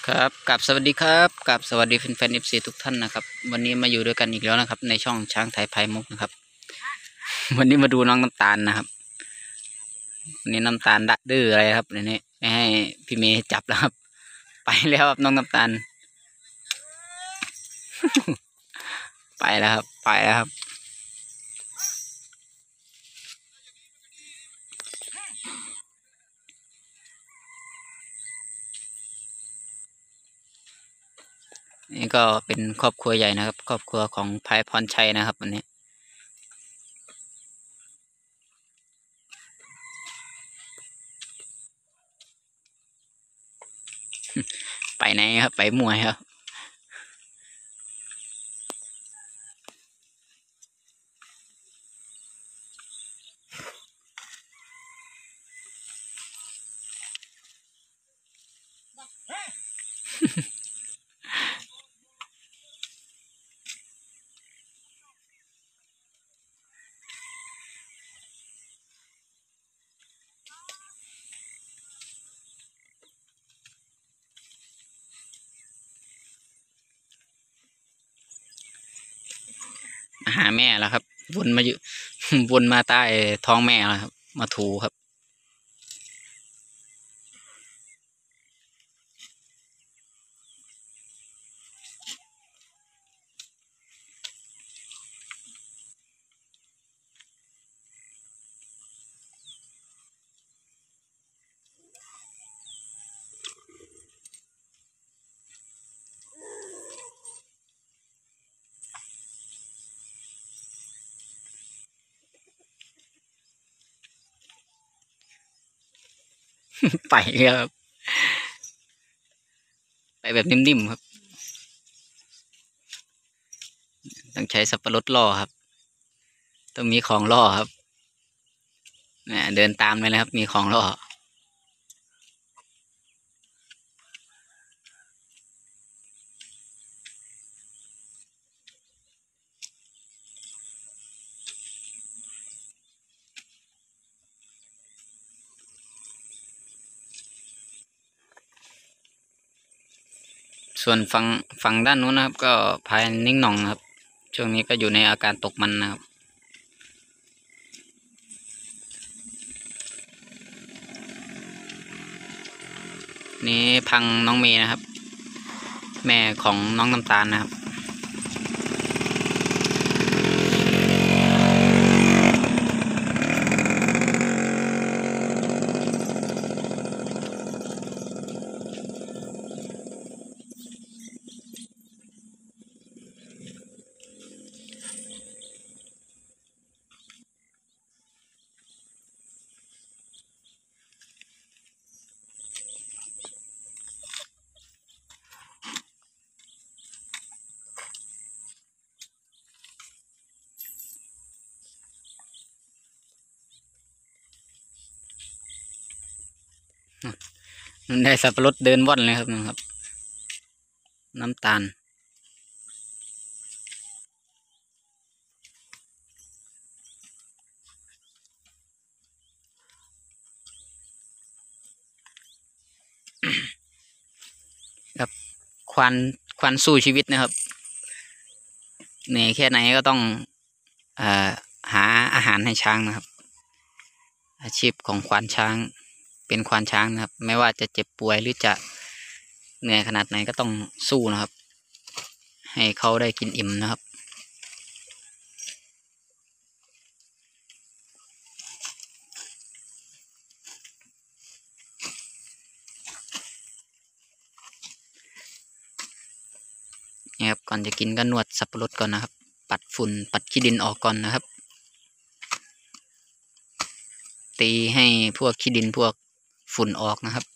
ครับกับสวัสดีครับกับสวัสดีแฟนๆ FC ทุกท่านนะครับวันนี้มาอยู่ด้วยกันอีกแล้วนะครับในช่องช้างไทยไพมุกนะครับวันนี้มาดูน้องน้ำตาลนะครับวันนี้น้ำตาลดื้ออะไรครับในนี้ไม่ให้พี่เมย์จับแล้วครับไปแล้วครับน้องน้ำตาลไปแล้วครับไปแล้วครับนี่ก็เป็นครอบครัวใหญ่นะครับครอบครัวของไพพรชัยนะครับวันนี้ไปไหนครับไปมวยครับมาหาแม่แล้วครับวนมาอยู่วนมาใต้ท้องแม่แล้วครับมาถูครับไปแล้วครับไปแบบนิ่มๆครับต้องใช้สับปะรดล่อครับต้องมีของล่อครับเนี่ยเดินตามไปเลยครับมีของล่อส่วนฝั่งด้านนู้นนะครับก็พายนิ่งหน่องครับช่วงนี้ก็อยู่ในอาการตกมันนะครับนี่พังน้องเมย์นะครับแม่ของน้องน้ำตาลนะครับได้สับปะรดเดินว่อนเลยครับนะครับน้ำตาลครับควานสู้ชีวิตนะครับเหนื่อยแค่ไหนก็ต้องหาอาหารให้ช้างนะครับอาชีพของควานช้างเป็นควานช้างนะครับไม่ว่าจะเจ็บป่วยหรือจะเหนื่อยขนาดไหนก็ต้องสู้นะครับให้เขาได้กินอิ่มนะครับนี่ครับก่อนจะกินก็นวดสับปะรดก่อนนะครับปัดฝุ่นปัดขี้ดินออกก่อนนะครับตีให้พวกขี้ดินพวกฝุ่นออกนะครับ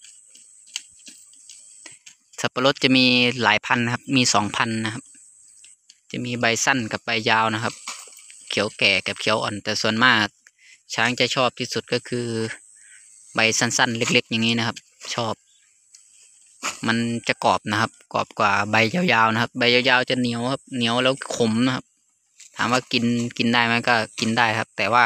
สับปะรดจะมีหลายพันธุ์นะครับมี2 พันธุ์นะครับจะมีใบสั้นกับใบยาวนะครับเขียวแก่กับเขียวอ่อนแต่ส่วนมากช้างจะชอบที่สุดก็คือใบสั้นๆเล็กๆอย่างนี้นะครับชอบมันจะกรอบนะครับกรอบกว่าใบยาวๆนะครับใบยาวๆจะเหนียวครับเหนียวแล้วขมนะครับถามว่ากินได้ไหมก็กินได้ครับแต่ว่า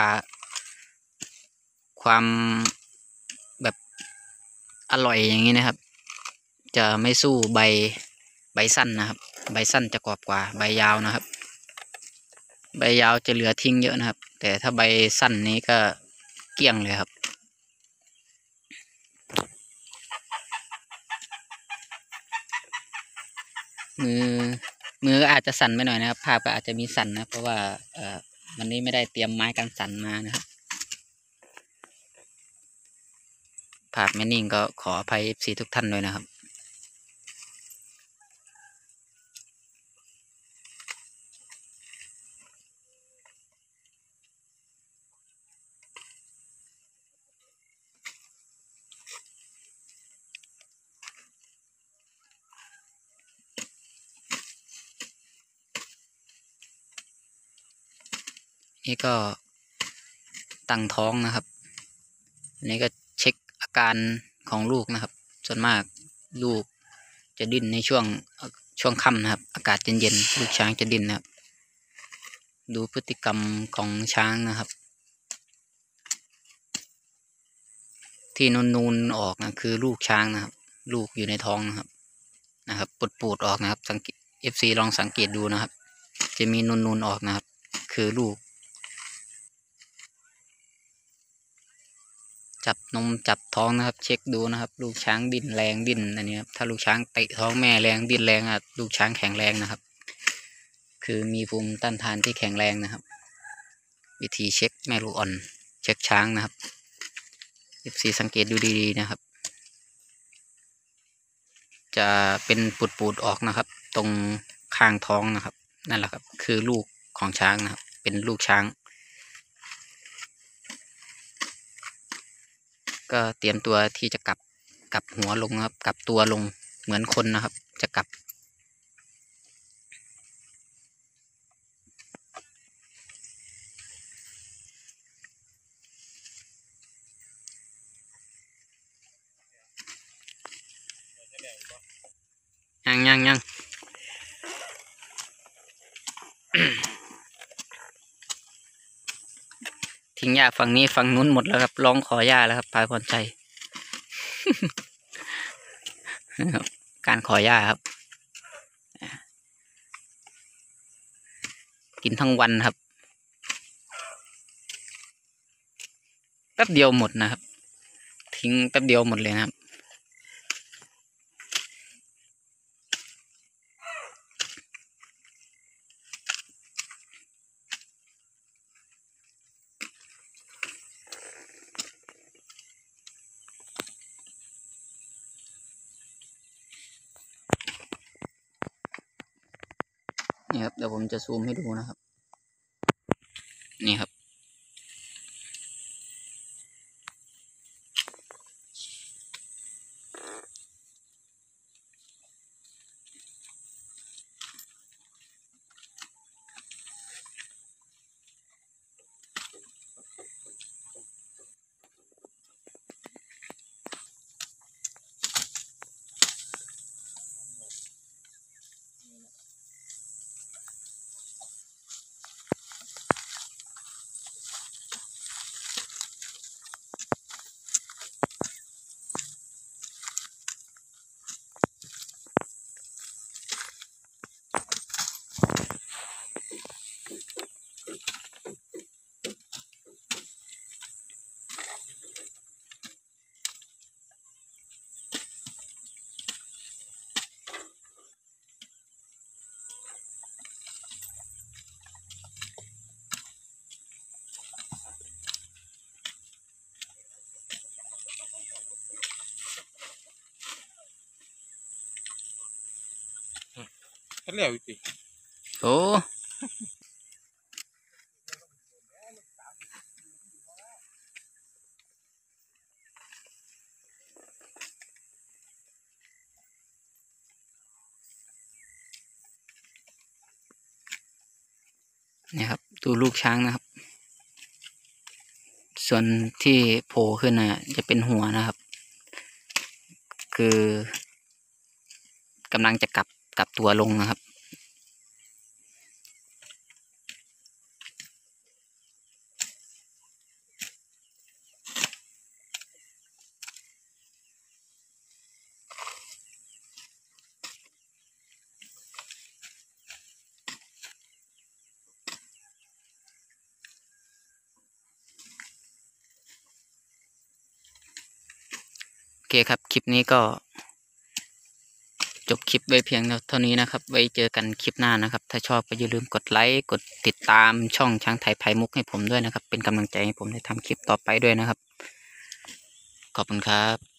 ความแบบอร่อยอย่างนี้นะครับจะไม่สู้ใบสั้นนะครับ ใบสั้นจะกรอบกว่าใบยาวนะครับ ใบยาวจะเหลือทิ้งเยอะนะครับ แต่ถ้าใบสั้นนี้ก็เกลี้ยงเลยครับมือมือก็อาจจะสั่นไปหน่อยนะครับภาพก็อาจจะมีสั่นนะเพราะว่าวันนี้ไม่ได้เตรียมไม้กันสั่นมานะครับภาพไม่นิ่งก็ขออภัย FC ทุกท่านด้วยนะครับนี่ก็ตั้งท้องนะครับอันนี้ก็เช็คอาการของลูกนะครับส่วนมากลูกจะดิ้นในช่วงค่ำนะครับอากาศเย็นๆลูกช้างจะดิ้นนะครับดูพฤติกรรมของช้างนะครับที่นูนๆออกนะคือลูกช้างนะครับลูกอยู่ในท้องนะครับปูดออกนะครับสังเกต FC ลองสังเกตดูนะครับจะมีนูนออกนะครับคือลูกจับนมจับท้องนะครับเช็คดูนะครับลูกช้างดิ้นแรงดิ้นอันนี้ครับถ้าลูกช้างเตะท้องแม่แรงดิ้นแรงลูกช้างแข็งแรงนะครับคือมีภูมิต้านทานที่แข็งแรงนะครับวิธีเช็คแม่ลูกอ่อนเช็คช้างนะครับ FC สังเกตดูดีๆนะครับจะเป็นปูดออกนะครับตรงข้างท้องนะครับนั่นแหละครับคือลูกของช้างนะครับเป็นลูกช้างก็เตรียมตัวที่จะกลับหัวลงนะครับกลับตัวลงเหมือนคนนะครับจะกลับยัง ทิ้งหญ้าฝั่งนี้ฝั่งนู้นหมดแล้วครับร้องขอหญ้าแล้วครับพายพรใจ การขอหญ้าครับกินทั้งวันครับแป๊บเดียวหมดนะครับทิ้งแป๊บเดียวหมดเลยนะครับนี่ครับเดี๋ยวผมจะซูมให้ดูนะครับนี่ครับก็เลี้ยวอยู่สิโอ้นี่ครับดูลูกช้างนะครับส่วนที่โผล่ขึ้นจะเป็นหัวนะครับคือกำลังจะกลับตัวลงนะครับเคครับคลิปนี้ก็จบคลิปไว้เพียงเท่านี้นะครับไว้เจอกันคลิปหน้านะครับถ้าชอบก็อย่าลืมกดไลค์กดติดตามช่องช้างไทยไพมุกให้ผมด้วยนะครับเป็นกำลังใจให้ผมได้ทำคลิปต่อไปด้วยนะครับขอบคุณครับ